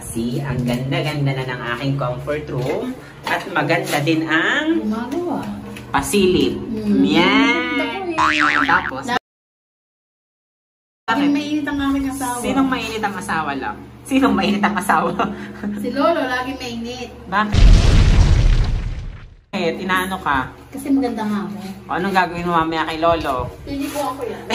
See, ang ganda-ganda na ng aking comfort room. At maganda din ang pasilip. Yan! Tapos, laging mainit ang aming asawa. Sinong mainit ang asawa lang? Sinong mainit ang asawa? Si Lolo, laging mainit. Bakit? Inaano ka? Kasi maganda nga ako. O, anong gagawin mo mamaya kay Lolo? Hindi ko ako yan.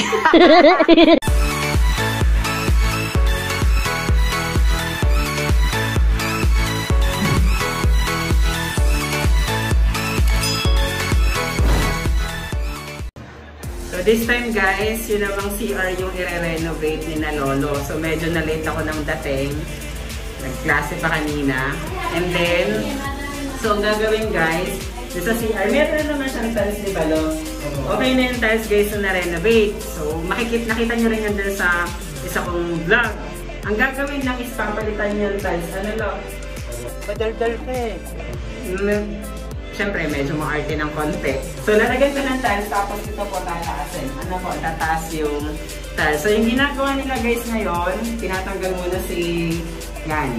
So this time guys, yun namang CR yung i-renovate ni na Lolo. So medyo na-late ako ng dating. Nag-klase pa kanina. And then, so ang gagawin guys, dito sa CR, meron naman siyang tiles, di ba Lo? Okay na yung tiles guys na na-renovate. So nakita nyo rin yan dun sa isa kong vlog. Ang gagawin lang is papalitan nyo yung tiles. Ano Lo? Madaldal ka eh. Siyempre, medyo maarte ng konti. So, lalagyan ko ng tiles, tapos ito po tataasin. Ano po, tataas yung tiles. So, yung ginagawa nila guys ngayon, tinatanggal muna si yan.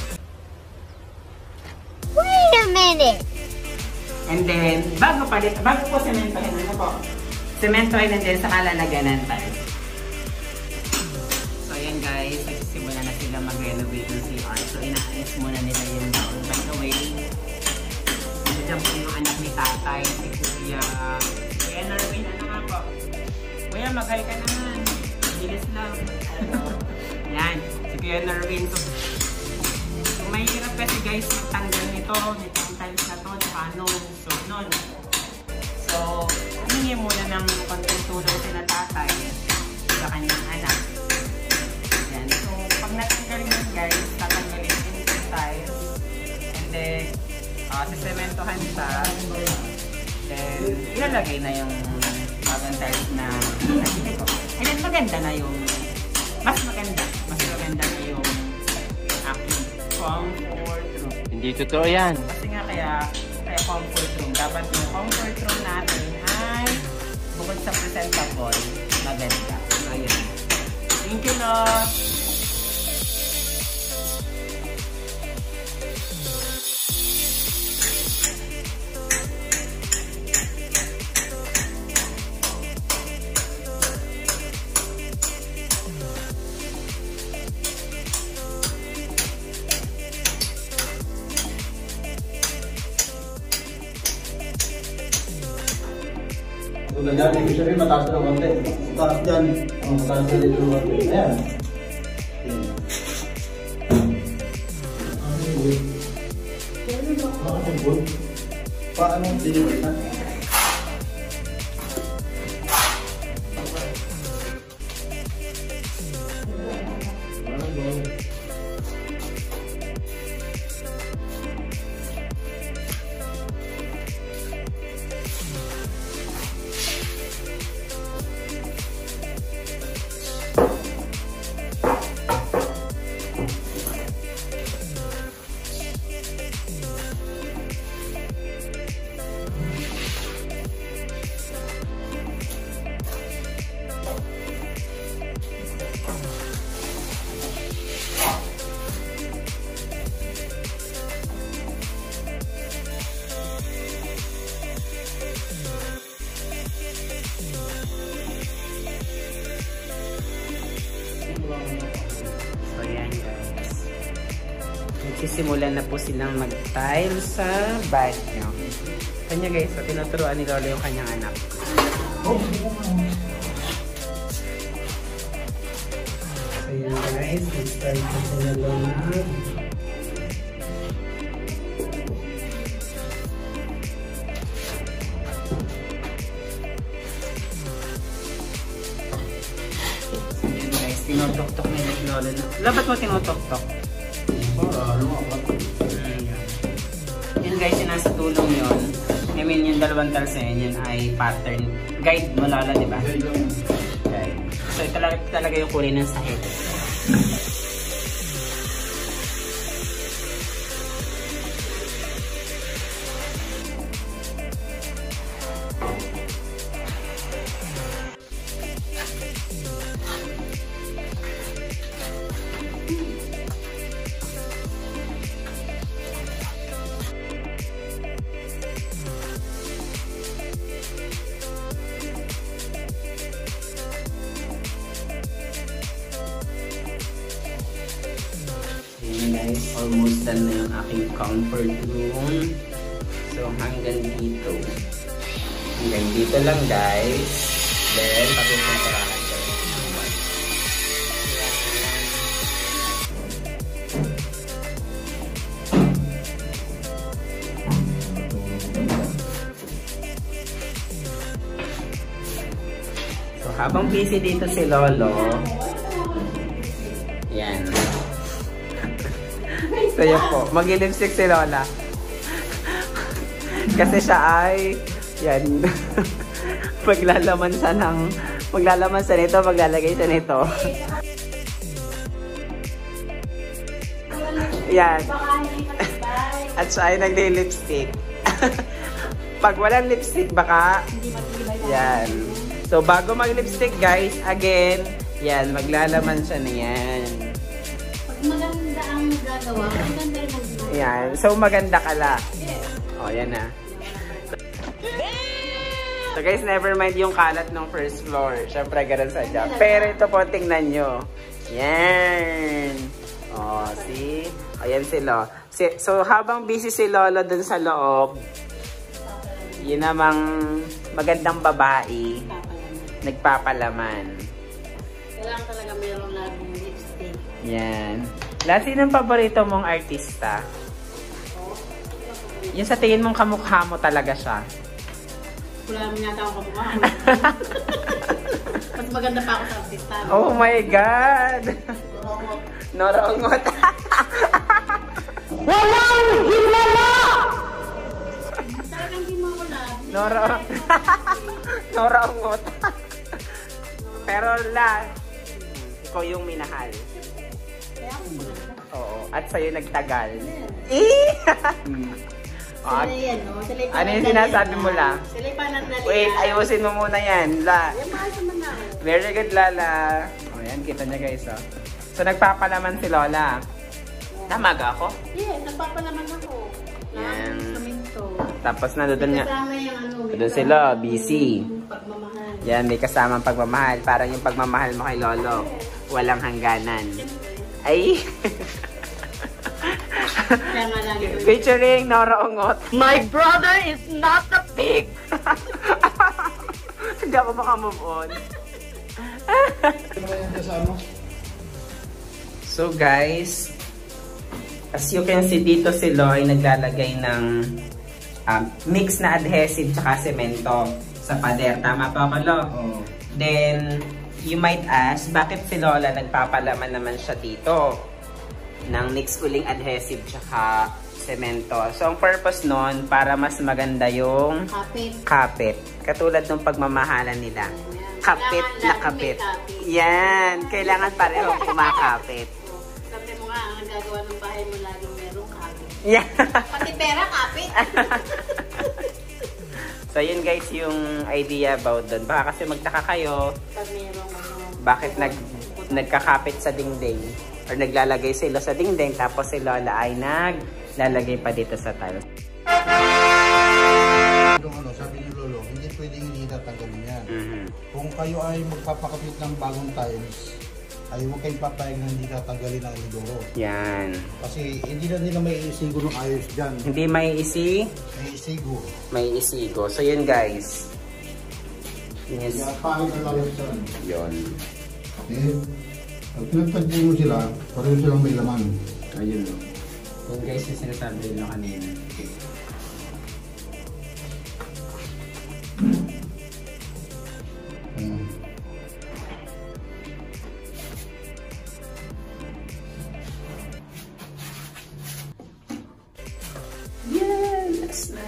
Wait a minute! And then, bago po sementohin, ano po? Sementohin and then saka lalagyan ng tiles. So, yan guys, nagsisimula na sila mag-renovate ng CR. So, inaalis muna nila yung down. By the way, diyan po yung anak ni tatay, si Kuya. Kuya Norwin, ano nga po? Kuya, mag-hi ka naman. Bilis lang. Yan, si Kuya Norwin. So mahirap kasi guys, magtanggal nitong tiles na to, paano? So, nun. So, humingi muna ng konting tulong si na tatay sa kanyang anak. Yan, so pag natanggal yun guys, tatanggalin yung tiles. And then, sisementohan siya, then ilalagay na yung bagong tiles na and then maganda na yung mas maganda na yung aking comfort room. Hindi totoo yan. Kasi nga kaya comfort room, dapat yung comfort room natin ay bukod sa presentable, maganda. Ayun. Thank you Lord. Ganyan, ibig sabihin mataas na konti. Mataas dyan. Mataas na dito ng konti. Ayan. Paano diniwita? So yan guys, nagsisimulan na po silang mag-tile sa banyo. Kanya guys, so tinuturuan ni Lolo yung kanyang anak. So yan guys, nag-start na sila Lolo. Tinutok-tok na yung Lolo. Dapat mo tinutok-tok? Yun guys, yung nasa tulong yun. I mean, yung dalawang tiles na yun ay pattern. Guide mo Lolo, di ba? Guide. So, ito talaga yung kulay ng sahig. guys, almost done na yung aking comfort room. So hanggang dito. Hanggang dito lang guys. Then, patutunturahan ko rin ng white. So, habang busy dito si Lolo, yan. So, yun po. Mag-lipstick si Lola. Kasi siya ay, yan. Maglalaman siya nito, maglalagay siya nito. Yan. At siya ay nagli-lipstick. Pag walang lipstick, baka, yan. So, bago mag-lipstick, guys, again, yan, maglalaman siya na yan. Pag maganda ang gagawa, maganda rin ang gagawa. Yan. So, maganda ka la. O, yan na. So guys, never mind yung kalat ng first floor. Siyempre, ganun sa dyan. Pero ito po, tingnan nyo. Yan. O, see? Ayan si Lolo. So, habang busy si Lolo dun sa loob, yun namang magandang babae, nagpapalaman. Kailangan talaga mayroong laging lipstick. Yan. Lahat, sinong paborito mong artista? Yung sa tingin mong kamukha mo talaga siya. Wala naman yata ako kamukha. Mas maganda pa ako sa artista. Oh my God! Norongot. Walang himala! Talagang di mo ako na. Norongot. Pero la, ikaw yung minahal. Kaya ako maganda. Oo. At sa'yo nagtagal. Sila yan, no? Ano yung sinasabi mo, La? Sila yung panandali. Wait, ayusin mo muna yan, La. Yan, mahal naman na. Very good, Lala. O, yan, kita niya, guys, oh. So, nagpapalaman si Lola. Tama ga ako? Yeah, nagpapalaman ako. Yan. Saminto. Tapos, nandun nga. Kasama yung ano. Doon sila, busy. Pagmamahal. Yan, may kasamang pagmamahal. Parang yung pagmamahal mo kay Lolo. Walang hangganan. Ay! Kaya nga lagi ko. Featuring Nora Ongot. My brother is not a pig! Hindi ako makamove on. So guys, as you can see dito si Lo ay naglalagay ng mix na adhesive tsaka semento sa pader. Tama pa ako, Lo? Oo. Then, you might ask, bakit si Lola nagpapalaman naman siya dito ng mix uling adhesive tsaka semento? So, ang purpose nun, para mas maganda yung kapit. Katulad ng pagmamahalan nila. Kapit na kapit. Yan. Kailangan pareho kumakapit. Sabi mo nga, ang gagawa ng bahay mo laging merong kapit. Yeah. Pati pera, kapit. So, yun guys yung idea about doon. Baka kasi magtaka kayo, Pag merong ano. bakit nagkakapit sa dingding? Or naglalagay sila sa dingding, tapos si Lola ay naglalagay pa dito sa tiles. Sabi ni Lolo, hindi pwedeng hindi tatanggalin yan. Kung kayo ay magpapakapit ng bagong tiles, ay huwag kayong papayag na hindi tatanggalin ang inidoro. Yan. Kasi hindi na nila may isigo ng ayos dyan. Hindi may May isigo. may isigo. So, yun guys. Yun is, Kaya pangit ang layos dyan. yun. Eh, pag pinagtagpay mo sila, pareho silang may laman. Ayun. Yun guys yung sinasabi nyo kanina. Yeah, looks na.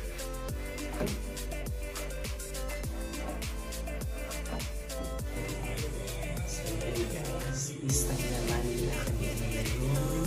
So, yun guys. Lista naman nila kanina yung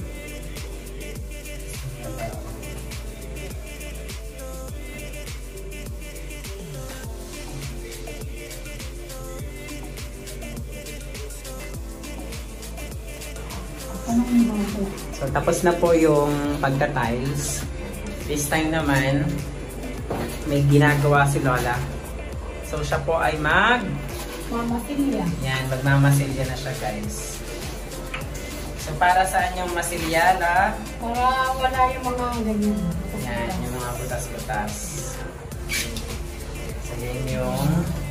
so, tapos na po yung pagka-tiles. This time naman, may ginagawa si Lola. So, siya po ay Mamasilya. yan, magmamasilya na siya guys. So, para saan yung masilyala? Para wala yung mga ganyan. Yan, yung mga butas-butas. So, yan yung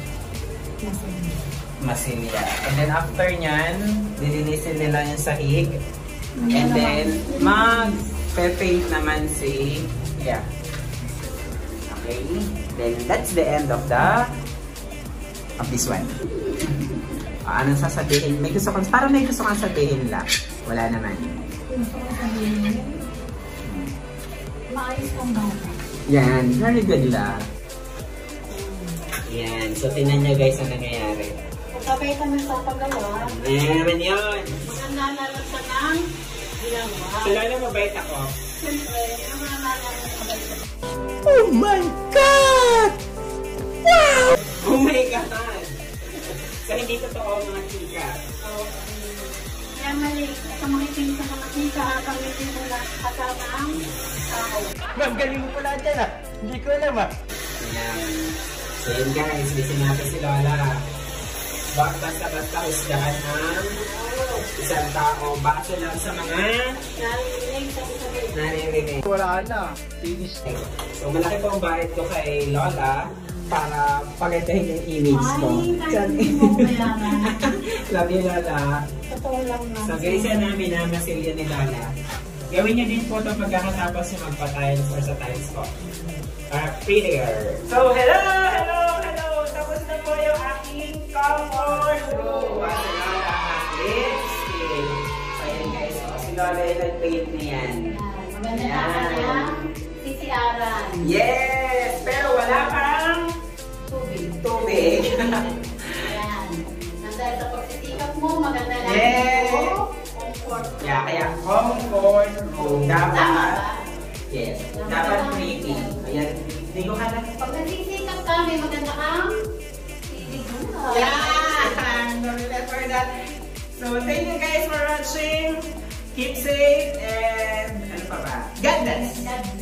masilya. And then, after nyan, dilinisin nila yung sahig. And then, mag-paint naman si... Yeah. Okay. Then, that's the end of this one. Anong sasabihin? May gusto kong, parang may gusto kong sabihin lang. Wala naman. Gusto ko sabihin, maayos kang bata. Yan, very good lang. Yan, so tinan nyo guys ang nangyayari. Pagkabay kami sa paggawa, Ayan naman yun. maganda na lang sa nang ginawa. So lalo mabait ako. Siyempre, maganda na lang sa paggawa. Oh my God! Wow! Oh my God! So hindi totoo mga chika. Kaya mali, ito makiting sa mga kita habang hindi mo lang kasama ang tao. Ma'am, galing mo pala dyan ah. Hindi ko alam ah. Ayan. So yun guys, listen natin si Lola. Basta-basta husgahan ang isang tao. Baso lang sa mga Narinig sa sabihin. naririnig. Wala na. Finish. So malaki po ang bayad ko kay Lola para pagandahin yung image ko. Ay, kahit mo mayaman. Love you, Lola. Totoo lang na. So guys, yan namin na masilya ni Lola. Gawin niyo din po ito pagkakatapos yung magpa-tiles or sa tiles ko. Para prettier. So, hello! Tapos na po yung aking comfort room. Kasi Lola ang lipstick. So yan guys, si Lola yung nag-paint niyan. Maganda na kanya, sisiaran. Yes! Pero wala pang tubig. Ayan. Nandahil sa pagsisikap mo, maganda na. Yes! Comfort. Yeah, kaya comfort room. Tama Dapat, ba? yes, dapat pretty. Ayan, hindi ko ka na. Pag nagsisikap ka, may maganda kang sisiguran. Yeah! Don't remember that. So, thank you guys for watching. Keep safe and ano pa ba? God bless! God